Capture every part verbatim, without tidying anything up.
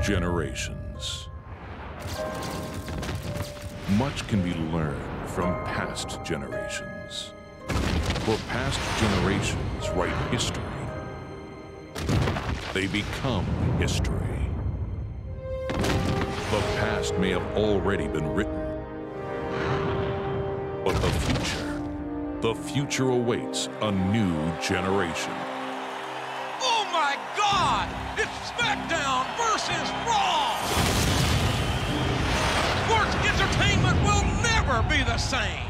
generations. Much can be learned from past generations. For past generations write history. They become history. The past may have already been written, but the future, the future awaits a new generation. Oh my God! It's SmackDown versus Raw! Sports entertainment will never be the same!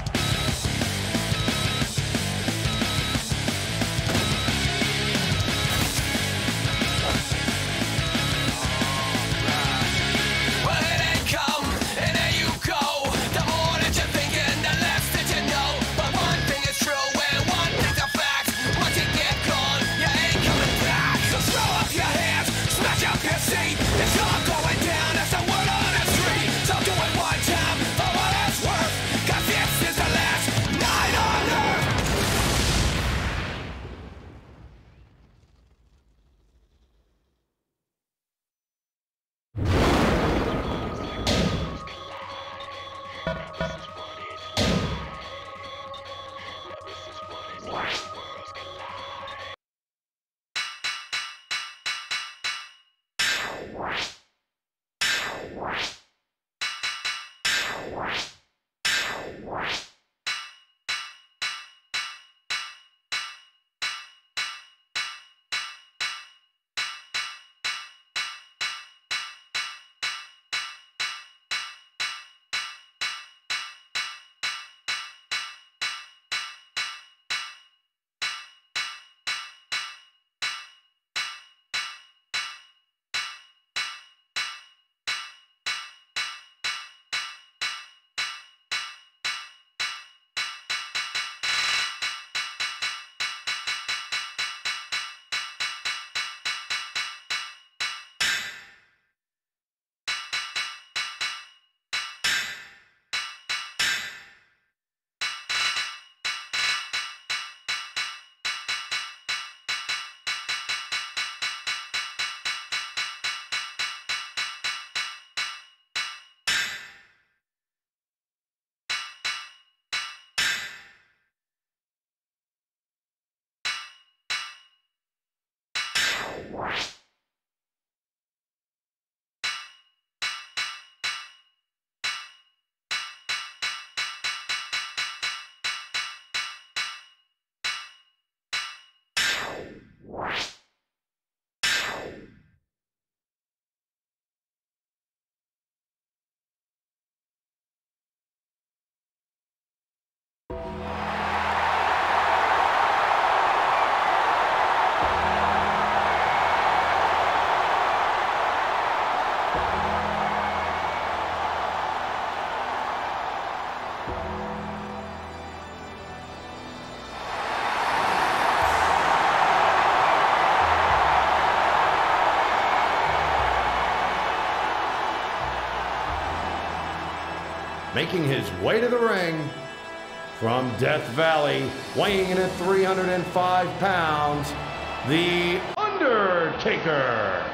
Making his way to the ring from Death Valley, weighing in at three hundred five pounds, The Undertaker.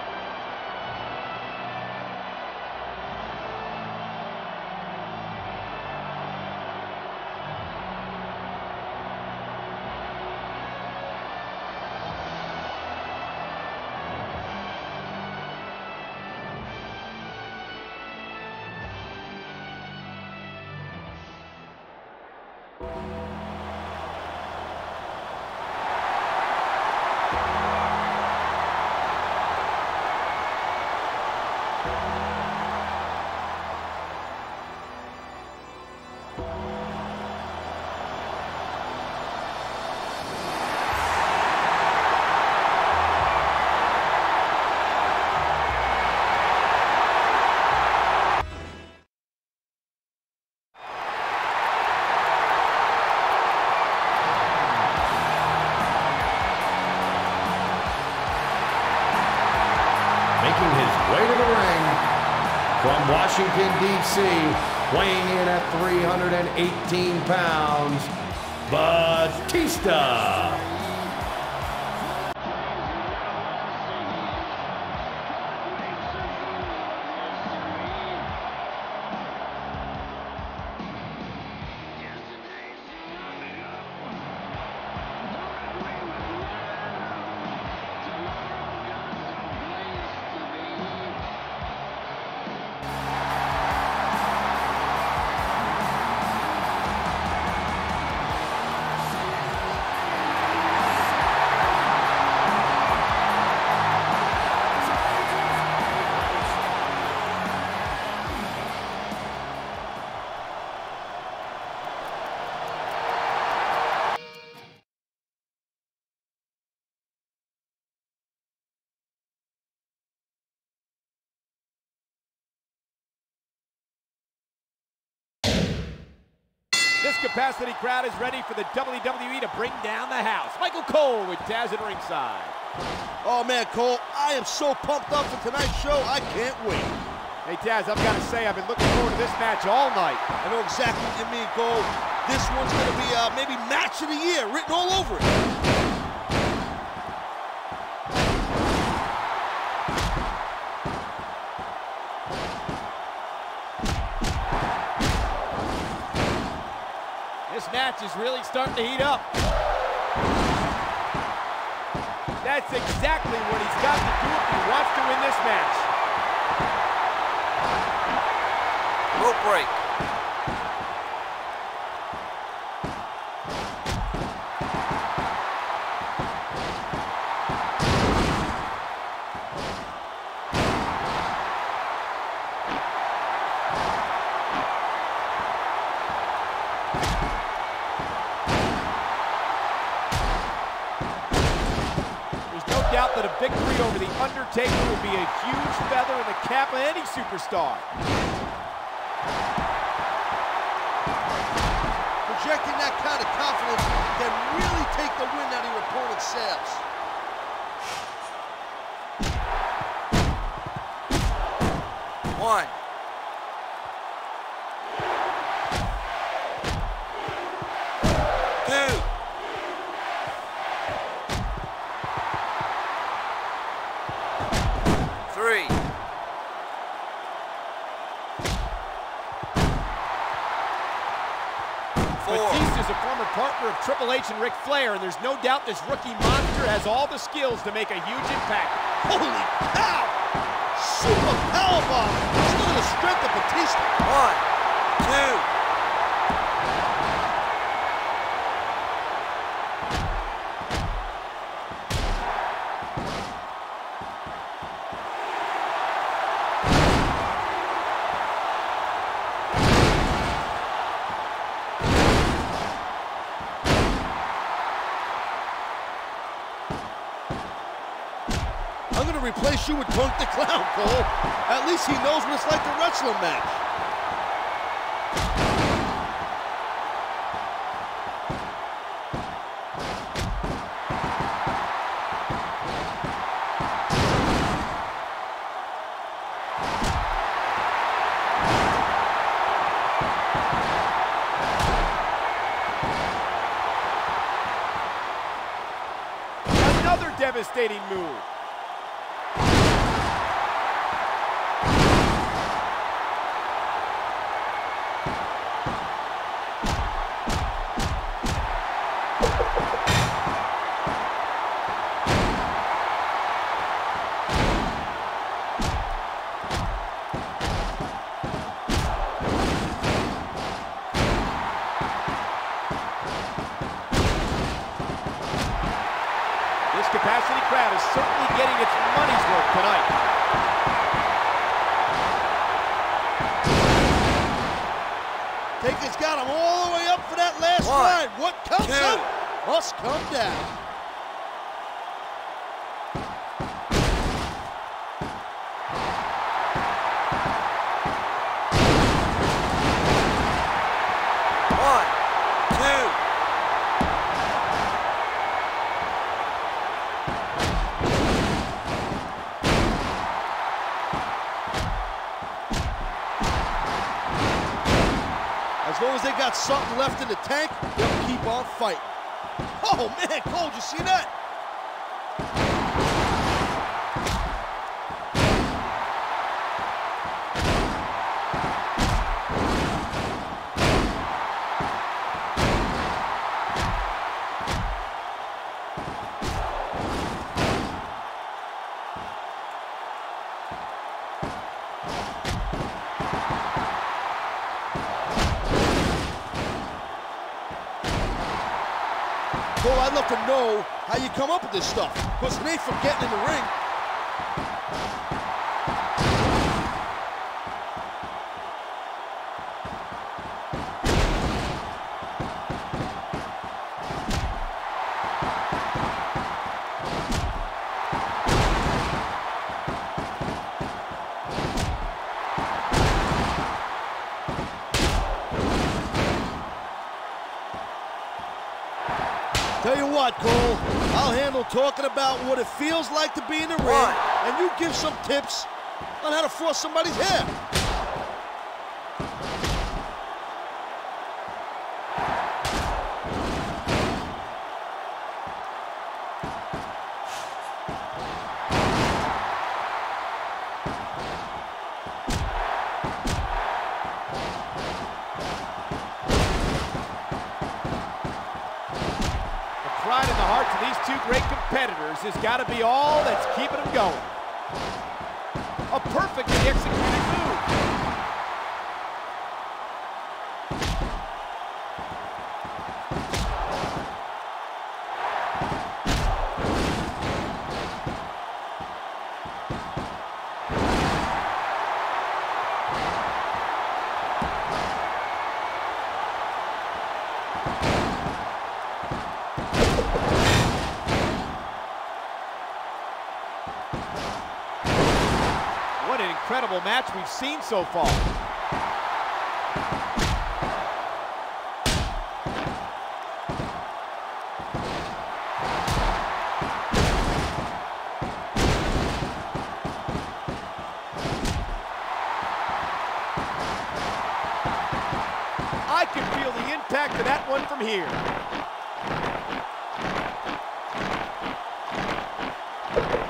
Making his way to the ring from Washington, D C, weighing in at three hundred eighteen pounds, Batista. capacity crowd is ready for the W W E to bring down the house. Michael Cole with Taz at ringside. Oh man, Cole, I am so pumped up for tonight's show, I can't wait. Hey Taz, I've got to say, I've been looking forward to this match all night. I know exactly what you mean, Cole. This one's gonna be uh, maybe match of the year, written all over it. This match is really starting to heat up. That's exactly what he's got to do if he wants to win this match. Rope break. Doubt that a victory over The Undertaker will be a huge feather in the cap of any superstar. Projecting that kind of confidence can really take the wind out of your opponent's sails. One. Two. Three. Four. Batista's a former partner of Triple H and Ric Flair, and there's no doubt this rookie monster has all the skills to make a huge impact. Holy cow! Super powerbomb! Just look at the strength of Batista. One, two. I'm gonna replace you with Drunk the Clown, Cole. At least he knows what it's like to wrestle a match. Another devastating move. This capacity crowd is certainly getting its money's worth tonight. Taker's got him all the way up for that last One, ride. What comes two. up must come down. One, two. As long as they got something left in the tank, they'll keep on fighting. Oh man, Cole, did you see that? Cole, I'd love to know how you come up with this stuff, because it ain't for getting in the ring. Tell you what, Cole, I'll handle talking about what it feels like to be in the ring, One. and you give some tips on how to frost somebody's hair. Pride in the hearts of these two great competitors has got to be all that's keeping them going. A perfectly executed move. What an incredible match we've seen so far. I can feel the impact of that one from here.